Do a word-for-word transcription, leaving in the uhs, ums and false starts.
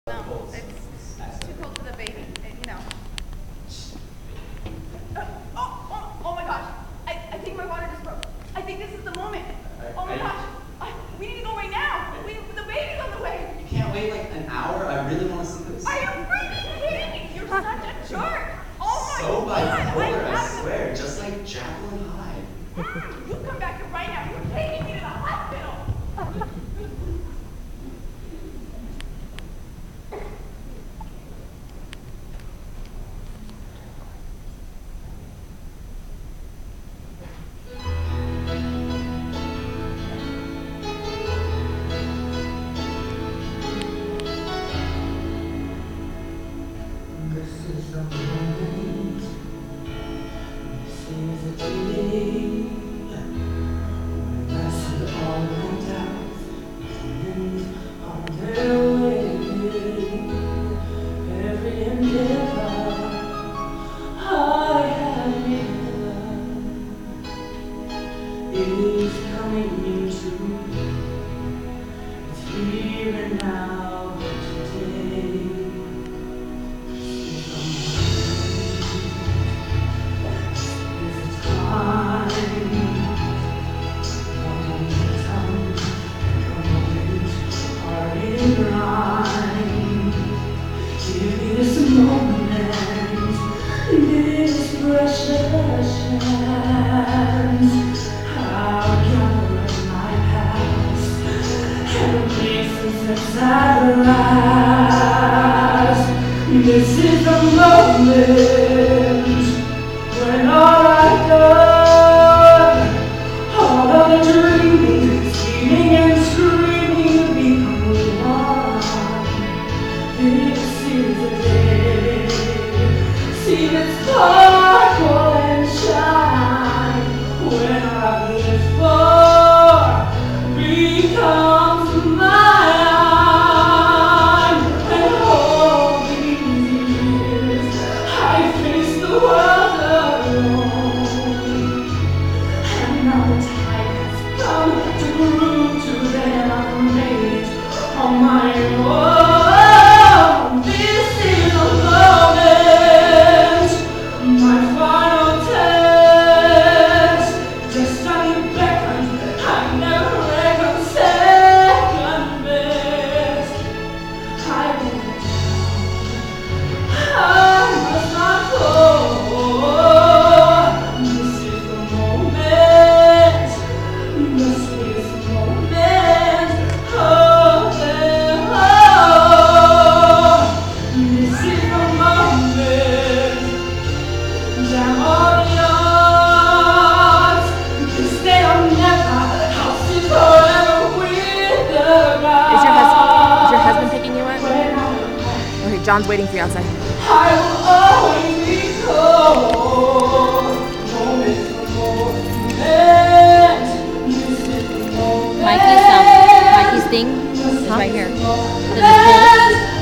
No, it's, it's too cold for the baby, you know. Uh, oh, oh, oh my gosh. I, I think my water just broke. I think this is the moment. Oh my gosh. I, we need to go right now. We, the baby's on the way. You can't wait like an hour? I really want to see this. Are you freaking kidding me? You're such a jerk. Oh my so god. bipolar, I, I have swear. to... Just like Jacqueline Hyde. Mm, you come back here right now. You're taking me to the hospital. This is the moment, this is the day, when I see all the doubts, and on their way, every endeavor I have begun is coming into me, it's here and now today. This moment, this precious chance, I'll gather my past and places inside the last. This is the moment when all I've done, all of the dreaming, scheming and screaming become one. This is the day, see the sparkle and shine, when I've lived for becomes mine, and all these years I faced the world alone, and now the time has come to prove to them I've made it on my own. John's waiting for you outside. I will always be cold. Mikey's um, Mikey's thing is right here. Does it pull?